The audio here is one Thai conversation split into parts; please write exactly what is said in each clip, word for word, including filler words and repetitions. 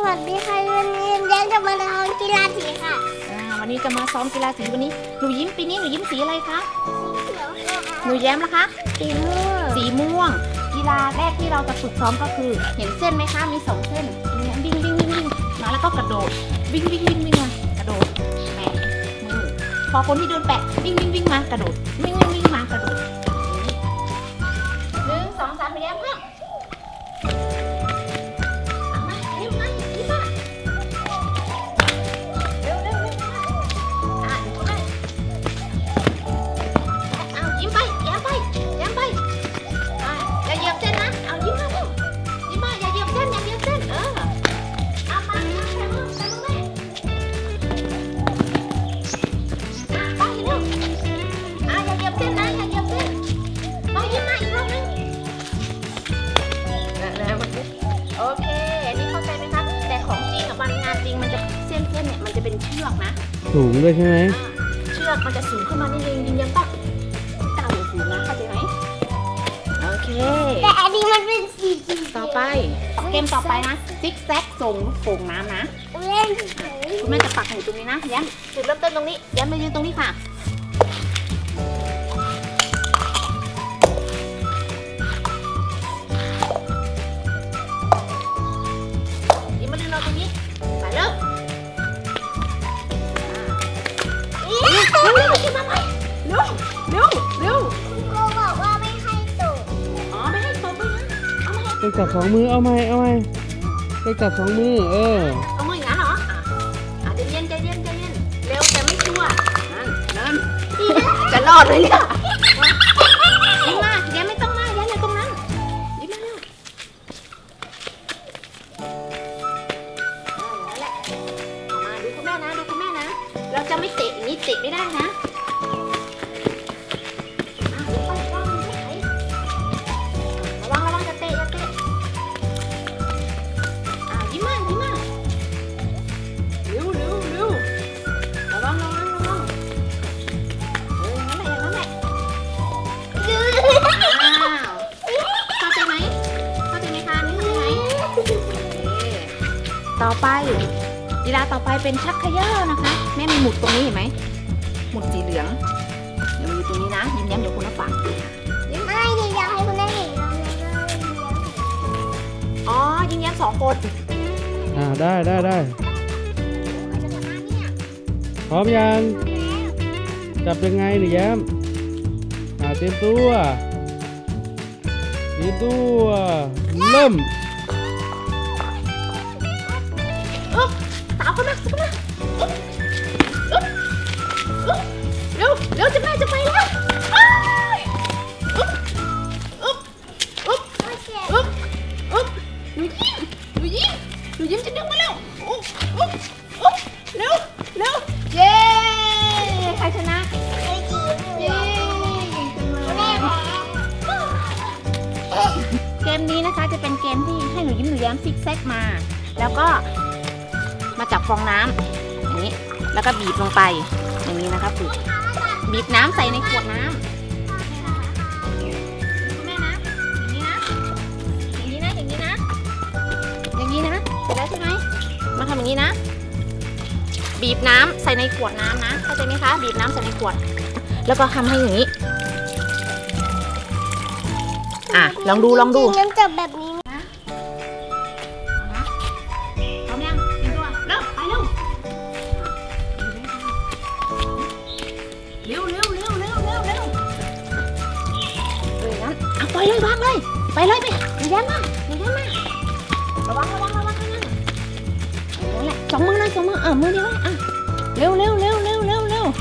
วัสดีค่ะวันนี้เลี้ยงจะมาลองกีฬาสีค่ะอ่าวันนี้จะมาซ้อมกีฬาสีวันนี้หนูยิ้มปีนี้หนูยิ้มสีอะไรคะหนูแย้มนะคะสีม่วงสีม่วงกีฬาแรกที่เราจะฝึกซ้อมก็คือเห็นเส้นไหมคะมีสองเส้นวิ่งวิ่งวิ่งวิ่งมาแล้วก็กระโดดวิ่งวิ่งวิ่งวิ่งมากระโดดแปะมือพอคนที่เดินแปะวิ่งวิ่งวิ่งมากระโดดวิ่งวิ่งวิ่งมากระโดดหนึ่งสองสามแย้มเพิ่มสูงด้วยใช่ไหมเชือกมันจะสูงขึ้นมานิดนึงยิงยังต้องเต่าสูงนะเข้าใจไหมโอเคแต่อันนี้มันเป็นสีต่อไปเกมต่อไปนะซิกแซกส่งลูกโป่งน้ำนะเล่นคุณแม่จะปักหมุดตรงนี้นะย้ำจุดเริ่มต้นตรงนี้ย้ำมายืนตรงนี้ค่ะยิ้มมายืนรอตรงนี้ไปเริ่มเร็วเร็วเร็วมาไหมเร็วเร็วเร็วคุณครูบอกว่าไม่ให้ตกอ๋อไม่ให้ตกด้วยนะเอาไหมต้องจับสองมือเอาไหมเอาไหมต้องจับสองมือเออเอามืออย่างนั้นเหรออ่ะใจเย็นใจเย็นใจเย็นเร็วแต่ไม่ชัวร์นั่นนั่นจะรอดเลยเนี่ยยิ้มมาแย้มไม่ต้องมาแย้มอยู่ตรงนั้นยิ้มมาเร็วนั่นแหละเอามาดูคุณแม่นะดูคุณแม่นะเราจะไม่เตะอย่างนี้เตะไม่ได้นะระวังระวังจะเตะจะเตะอ่ายิ้มมายิ้มมาเร็วเร็วเร็วระวังระวังระวังเอออย่างนั้นแหละอย่างนั้นแหละอ้าวเข้าใจไหมเข้าใจไหมคะนี่เข้าใจไหมต่อไปกีฬาต่อไปเป็นชักเขย่อนะคะแม่มีหมุดตรงนี้เห็นไหมหมุดสีเหลืองเดี๋ยวอยู่ตรงนี้นะยิ้มแย้มเดี๋ยวคุณมาฝังยิ้มไม่ยิ้มอยากให้คุณได้เห็นเราเลยอ๋อยิ้มแย้มสองคนอ่าได้ได้ได้พร้อมยังจับยังไงหนูแย้มอ่าเตรียมตัวเตรียมตัวเริ่มสาวเข้ามาเข้ามาเร็วเร็วจะไปจะไปแล้วอุ๊บอุ๊บอุ๊บอุ๊บอุ๊บหนูยิ้มหนูยิ้มหนูยิ้มจะดึงมาแล้วอุ๊บอุ๊บอุ๊บเร็วเร็วเย้ใครชนะเย้เกมนี้นะคะจะเป็นเกมที่ให้หนูยิ้มหนูแย้มซิกแซกมาแล้วก็มาจับฟองน้ำอย่างนี้แล้วก็บีบลงไปอย่างนี้นะคะฝึกบีบน้ำใส่ในขวดน้ำแม่นะอย่างนี้นะอย่างนี้นะอย่างนี้นะอย่างนี้นะเสร็จแล้วใช่ไหมมาทำอย่างนี้นะบีบน้ำใส่ในขวดน้ำนะเข้าใจไหมคะบีบน้ำใส่ในขวดแล้วก็ทำให้อย่างนี้อ่ะลองดูลองดูงั้นจับแบบนี้ไปเลยวางเลยไปเลยไปหนูแย้มมาหนูแย้มมาระวังระวังระวังนั่นนั่นแหละสองมือเลยสองมืออ่ะมือเดียวอ่ะเร็วเร็วเร็วเร็วเร็วเร็ว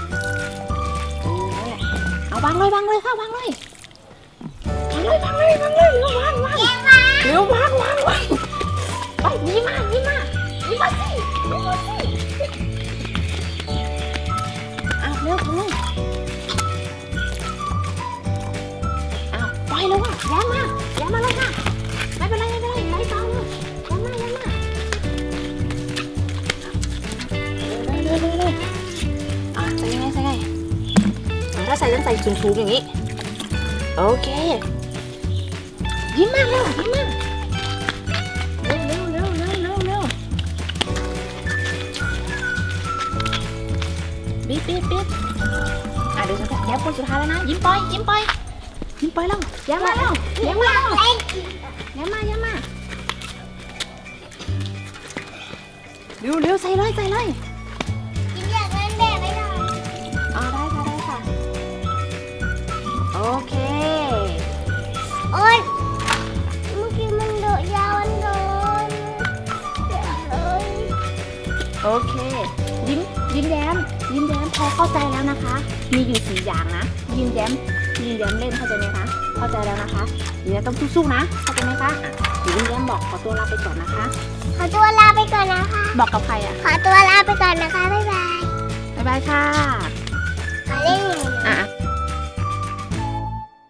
นั่นแหละเอาวางเลยวางเลยค่ะวางเลยวางเลยวางเลยวางเลยเร็ววางวางเร็ววางวางวางไปยิ้มมายิ้มมายิ้มมาสิยิ้มมาสิอ่ะเร็วเร็วไปแล้วว่ะย้ำมาย้ำมาเลยค่ะไม่เป็นไรไม่เป็นไรไปต่อเลยย้ำมาย้ำมาเร็วเร็วเร็วอ่ะใส่ยังไงใส่ยังไงถ้าใส่ต้องใส่สูงๆอย่างนี้โอเคยิ้มมาเร็วยิ้มมาเร็วเร็วเร็วเร็วเร็วเร็วแล้วคนสุดท้ายแล้วนะยิ้มปล่อยยิ้มปล่อยยิ้มปล่อยแล้วแย้มมาแล้วแย้มมาแล้วเล่นอีกแย้มมาแย้มมาเร็วเร็วใส่เลยใส่เลยยิ้มอยากเล่นแบบไม่ได้อ๋อได้ค่ะได้ค่ะโอเคโอ๊ยเมื่อกี้มันโดดยาวมันโดนเจ็บเลยโอเคยิ้มยิ้มแย้มยิ้มแย้มพอเข้าใจแล้วนะคะ มีอยู่สี่อย่างนะยิ้มแย้มยิ้มแย้มเล่นเข้าใจไหมคะเข้าใจแล้วนะคะยิ้มแย้มต้องสู้ๆนะเข้าใจไหมคะอ่ะเดี๋ยวยิ้มแย้มบอกขอตัวลาไปก่อนนะคะขอตัวลาไปก่อนนะคะบอกกับใครอ่ะขอตัวลาไปก่อนนะคะ บ๊ายบายบ๊ายบายค่ะขอเล่นหน่อยอ่ะ